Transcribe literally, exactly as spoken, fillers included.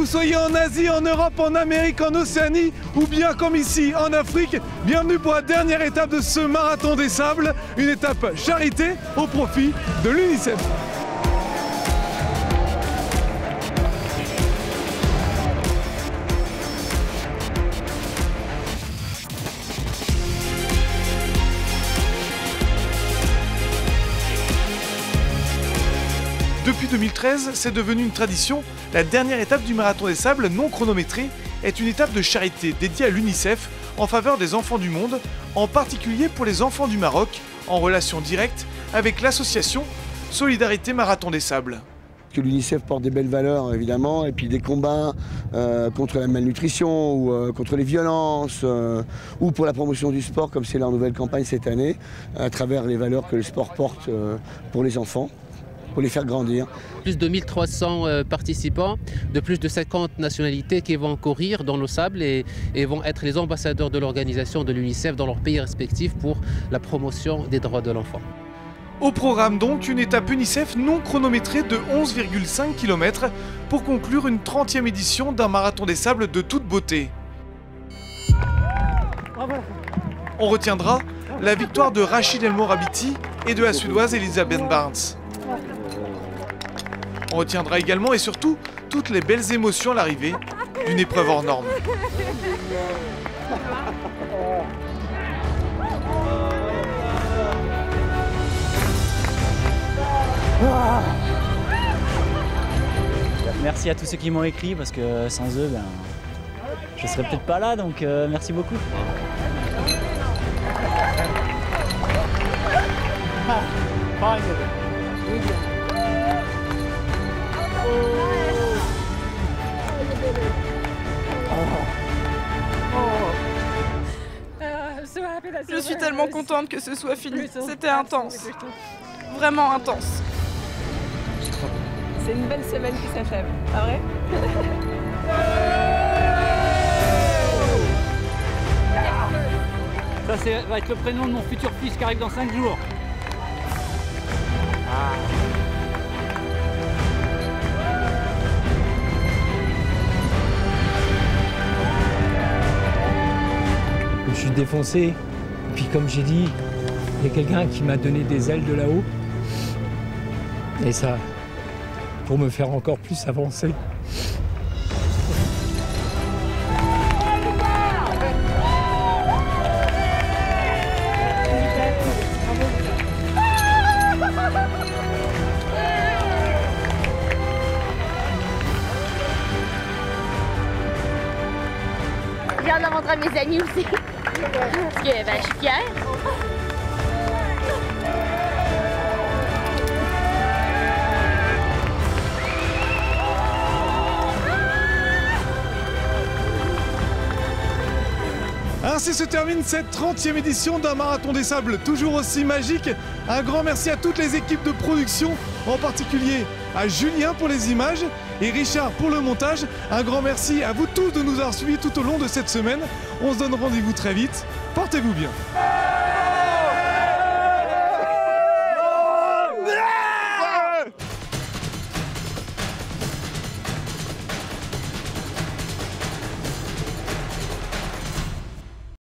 soyez en Asie, en Europe, en Amérique, en Océanie ou bien comme ici en Afrique, bienvenue pour la dernière étape de ce marathon des sables, une étape charité au profit de l'UNICEF. Depuis deux mille treize, c'est devenu une tradition. La dernière étape du Marathon des Sables non chronométrée est une étape de charité dédiée à l'UNICEF en faveur des enfants du monde, en particulier pour les enfants du Maroc, en relation directe avec l'association Solidarité Marathon des Sables. Que l'UNICEF porte des belles valeurs évidemment, et puis des combats euh, contre la malnutrition ou euh, contre les violences euh, ou pour la promotion du sport, comme c'est leur nouvelle campagne cette année, à travers les valeurs que le sport porte euh, pour les enfants, pour les faire grandir. Plus de mille trois cents euh, participants de plus de cinquante nationalités qui vont courir dans nos sables et, et vont être les ambassadeurs de l'organisation de l'UNICEF dans leurs pays respectifs pour la promotion des droits de l'enfant. Au programme donc, une étape UNICEF non chronométrée de onze virgule cinq kilomètres pour conclure une trentième édition d'un Marathon des Sables de toute beauté. On retiendra la victoire de Rachid El Morabiti et de la Suédoise Elisabeth Barnes. On retiendra également et surtout toutes les belles émotions à l'arrivée d'une épreuve hors norme. Merci à tous ceux qui m'ont écrit parce que sans eux, ben, je serais peut-être pas là, donc euh, merci beaucoup. Je suis tellement contente que ce soit fini. C'était intense. Vraiment intense. C'est une belle semaine qui s'achève, pas vrai? Ça c'est, va être le prénom de mon futur fils qui arrive dans cinq jours. Ah. Je suis défoncé, et puis comme j'ai dit, il y a quelqu'un qui m'a donné des ailes de là-haut. Et ça, pour me faire encore plus avancer. Je viens d'en montrer à mes amis aussi. Parce que ben, je suis fière. Ainsi se termine cette trentième édition d'un Marathon des Sables toujours aussi magique. Un grand merci à toutes les équipes de production, en particulier à Julien pour les images et Richard pour le montage. Un grand merci à vous tous de nous avoir suivis tout au long de cette semaine. On se donne rendez-vous très vite. Portez-vous bien.